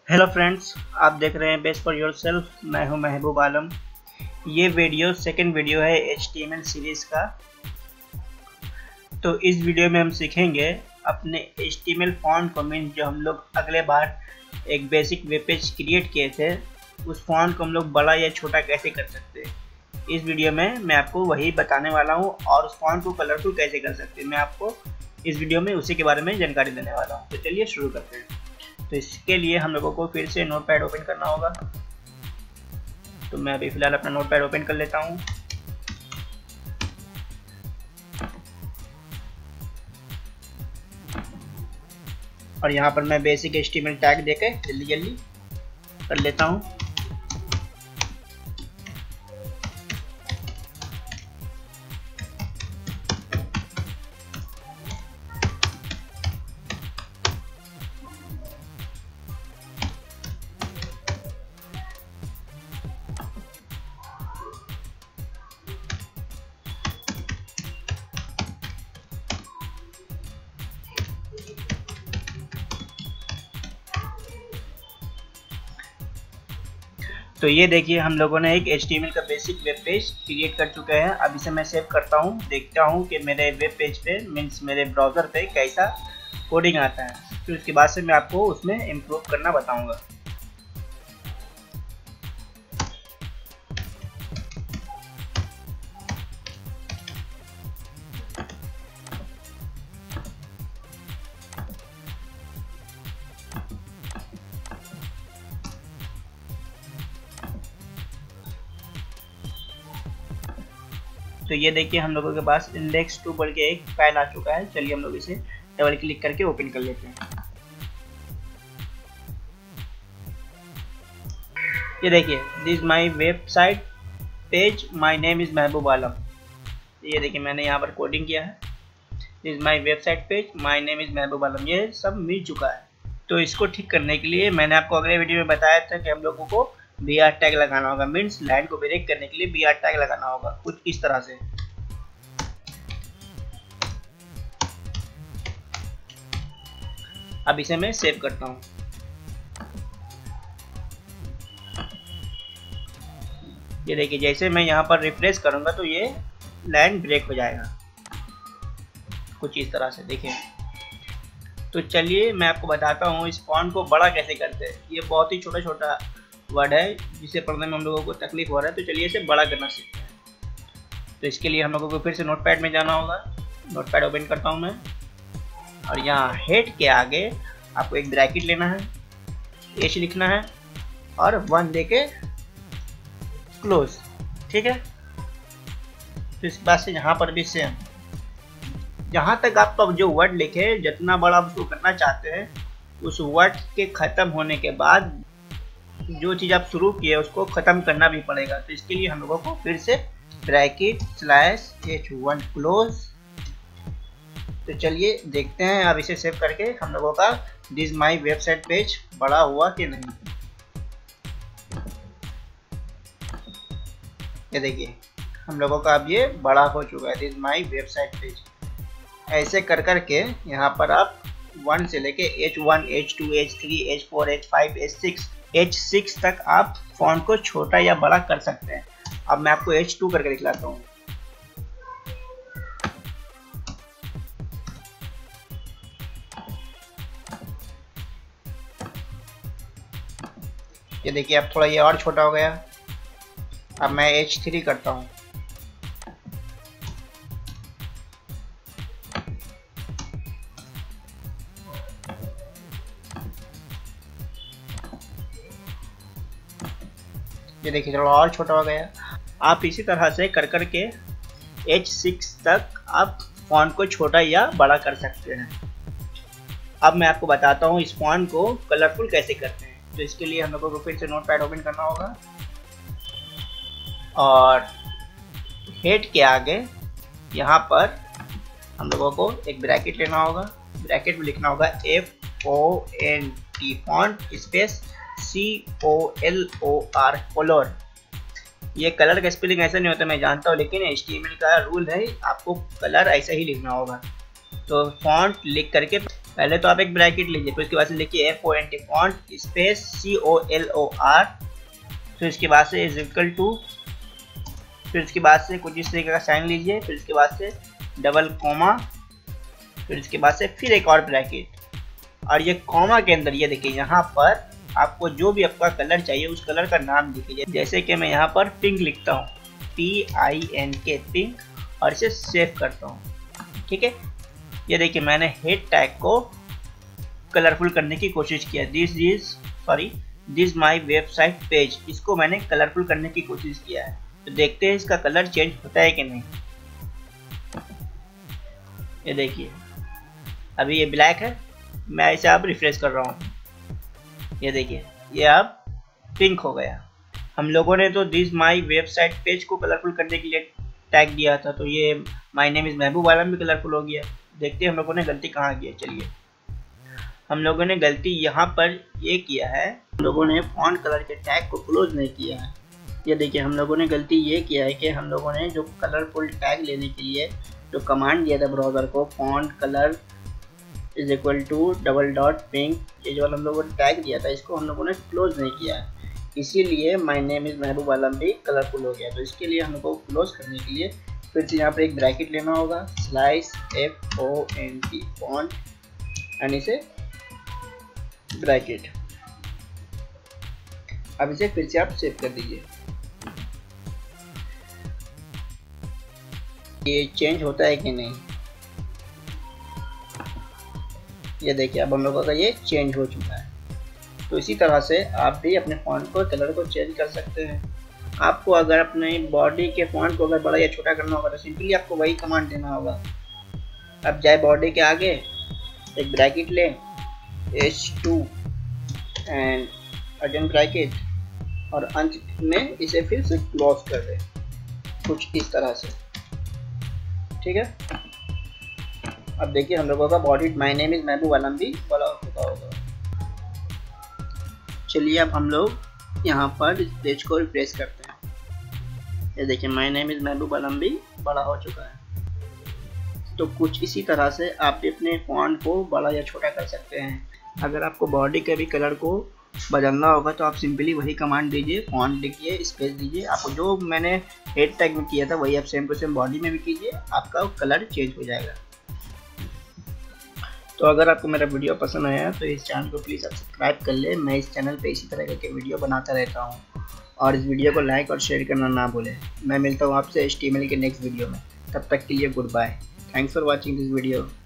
Hello friends, आप देख रहे हैं बेस्ट फॉर योरसेल्फ। मैं हूं महबूब आलम। ये वीडियो सेकंड वीडियो है HTML सीरीज़ का। तो इस वीडियो में हम सीखेंगे अपने HTML फॉन्ट को, मीन जो हम लोग अगले बार एक बेसिक वेब पेज क्रिएट किए थे, उस फॉन्ट को हम लोग बड़ा या छोटा कैसे कर सकते हैं। इस वीडियो में मैं आपको वही बताने वाला हूँ, और उस फॉन्ट को कलरफुल कैसे कर सकते हैं मैं आपको इस वीडियो में उसी के बारे में जानकारी देने वाला हूँ। तो चलिए शुरू करते हैं। तो इसके लिए हम लोगों को फिर से नोटपैड ओपन करना होगा। तो मैं अभी फ़िलहाल अपना नोटपैड ओपन कर लेता हूँ। और यहाँ पर मैं बेसिक HTML टैग देके जल्दी जल्दी कर लेता हूँ। तो ये देखिए, हम लोगों ने एक HTML का बेसिक वेब पेज क्रिएट कर चुके हैं। अब इसे मैं सेव करता हूँ, देखता हूँ कि मेरे वेब पेज पे मीन्स मेरे ब्राउज़र पे कैसा कोडिंग आता है। फिर उसके बाद से मैं आपको उसमें इम्प्रूव करना बताऊँगा। तो ये देखिए, हम लोगों के पास index2 बोल के एक फाइल आ चुका है। चलिए हम लोग इसे डबल क्लिक करके ओपन कर लेते हैं। ये देखिए, this my website page, my name is Mehboob Alam. ये देखिए, मैंने यहाँ पर कोडिंग किया है। This my website page, my name is Mehboob Alam. ये सब मिल चुका है। तो इसको ठीक करने के लिए मैंने आपको अगले वीडियो में बताया था कि हम लोगों को BR टैग लगाना होगा। मीन्स लाइन को ब्रेक करने के लिए BR टैग लगाना होगा, कुछ इस तरह से। अब इसे मैं सेव करता हूँ। ये देखिए, जैसे मैं यहाँ पर रिफ्रेश करूँगा तो ये लाइन ब्रेक हो जाएगा, कुछ इस तरह से। देखिए, तो चलिए मैं आपको बताता हूँ इस फॉन्ट को बड़ा कैसे करते हैं। ये बहुत ही छोटा छोटा वर्ड है जिसे पढ़ने में हम लोगों को तकलीफ हो रहा है। तो चलिए इसे बड़ा करना सीखते हैं। तो इसके लिए हम लोगों को फिर से नोटपैड में जाना होगा। नोटपैड ओपन करता हूँ मैं, और यहाँ हेड के आगे आपको एक ब्रैकेट लेना है, H लिखना है और 1 देके क्लोज। ठीक है। तो इस बात से यहाँ पर भी सेम, जहाँ तक आप जो वर्ड लिखे, जितना बड़ा आप उसको करना चाहते हैं, उस वर्ड के ख़त्म होने के बाद जो चीज़ आप शुरू किए उसको ख़त्म करना भी पड़ेगा। तो इसके लिए हम लोगों को फिर से ब्रैकेट /H1 क्लोज। तो चलिए देखते हैं अब इसे सेव करके हम लोगों का दिस माय वेबसाइट पेज बड़ा हुआ कि नहीं। ये देखिए, हम लोगों का अब ये बड़ा हो चुका है, दिस माय वेबसाइट पेज। ऐसे कर करके यहाँ पर आप 1 से लेके H1, H2, H3, H4, H5, H6 तक आप फॉन्ट को छोटा या बड़ा कर सकते हैं। अब मैं आपको H2 करके दिखलाता हूँ। ये देखिए, अब थोड़ा ये और छोटा हो गया। अब मैं H3 करता हूँ। ये देखिए, थोड़ा और छोटा हो गया। आप इसी तरह से कर कर के H6 तक आप फॉन्ट को छोटा या बड़ा कर सकते हैं। अब मैं आपको बताता हूँ इस फॉन्ट को कलरफुल कैसे करते हैं। तो इसके लिए हम लोगों को फिर से नोटपैड ओपन करना होगा, और हेड के आगे यहाँ पर हम लोगों को एक ब्रैकेट लेना होगा। ब्रैकेट में लिखना होगा FONT font space COLOR colour. ये कलर का स्पेलिंग ऐसा नहीं होता, मैं जानता हूँ, लेकिन HTML का रूल है, आपको कलर ऐसा ही लिखना होगा। तो फॉन्ट लिख करके पहले तो आप एक ब्रैकेट लीजिए, फिर उसके बाद से लिखिए FONT फॉन्ट स्पेस COLOR, फिर इसके बाद से इज इक्वल टू, फिर इसके बाद से कुछ इस तरीके का साइन लीजिए, फिर इसके बाद से डबल कॉमा, फिर इसके बाद से फिर एक और ब्रैकेट, और ये कॉमा के अंदर ये देखिए यहाँ पर आपको जो भी आपका कलर चाहिए उस कलर का नाम लिखिए। जैसे कि मैं यहाँ पर पिंक लिखता हूँ, PINK पिंक, और इसे सेव करता हूँ। ठीक है, ये देखिए मैंने हेड टैग को कलरफुल करने की कोशिश किया। दिस माय वेबसाइट पेज, इसको मैंने कलरफुल करने की कोशिश किया है। तो देखते हैं इसका कलर चेंज होता है कि नहीं। ये देखिए अभी ये ब्लैक है, मैं इसे अब रिफ्रेश कर रहा हूँ, ये देखिए ये अब पिंक हो गया। हम लोगों ने तो दिस माय वेबसाइट पेज को कलरफुल करने के लिए टैग दिया था, तो ये माय नेम इज महबूब वाला भी कलरफुल हो गया। देखते हैं हम लोगों ने गलती कहाँ की है। चलिए, हम लोगों ने गलती यहाँ पर ये किया है, हम लोगों ने फॉन्ट कलर के टैग को क्लोज नहीं किया है। ये देखिए हम लोगों ने गलती ये किया है कि हम लोगों ने जो कलरफुल टैग लेने के लिए जो कमांड दिया था ब्राउज़र को, font colour is equal to double dot pink, ये जो हम लोगों ने टैग दिया था इसको हम लोगों ने क्लोज नहीं किया है, इसीलिए माय नेम इज़ महबूब वाला भी कलरफुल हो गया। तो इसके लिए हमको क्लोज करने के लिए फिर से यहाँ पर एक ब्रैकेट लेना होगा, स्लाइस FONT फॉन्ट, एंड इसे ब्रैकेट। अब इसे फिर से आप सेव कर दीजिए। ये चेंज होता है कि नहीं, ये देखिए अब हम लोगों का ये चेंज हो चुका है। तो इसी तरह से आप भी अपने फॉन्ट को कलर को चेंज कर सकते हैं। आपको अगर अपने बॉडी के फॉन्ट को अगर बड़ा या छोटा करना होगा तो सिंपली आपको वही कमांड देना होगा। अब जाए बॉडी के आगे एक ब्रैकेट लें, H2 एंड अगेन ब्रैकेट, और अंत में इसे फिर से क्लोज कर दें कुछ इस तरह से। ठीक है, अब देखिए हम लोगों का बॉडी माय नेम इज महबूब आलम भी बड़ा हो चुका होगा। चलिए अब हम लोग यहाँ पर इस पेज को रिफ्रेश करते हैं। ये देखिए माय नेम इज महबूब आलम भी बड़ा हो चुका है। तो कुछ इसी तरह से आप भी अपने फॉन्ट को बड़ा या छोटा कर सकते हैं। अगर आपको बॉडी के भी कलर को बदलना होगा तो आप सिंपली वही कमांड दीजिए, फॉन्ट लिखिए, स्पेस दीजिए। आपको जो मैंने हेड टैग में किया था वही आप सेम टू सेम बॉडी में भी कीजिए, आपका कलर चेंज हो जाएगा। तो अगर आपको मेरा वीडियो पसंद आया तो इस चैनल को प्लीज़ आप सब्सक्राइब कर ले। मैं इस चैनल पे इसी तरह के वीडियो बनाता रहता हूँ, और इस वीडियो को लाइक और शेयर करना ना भूलें। मैं मिलता हूँ आपसे HTML के नेक्स्ट वीडियो में, तब तक के लिए good bye. Thanks for watching this video.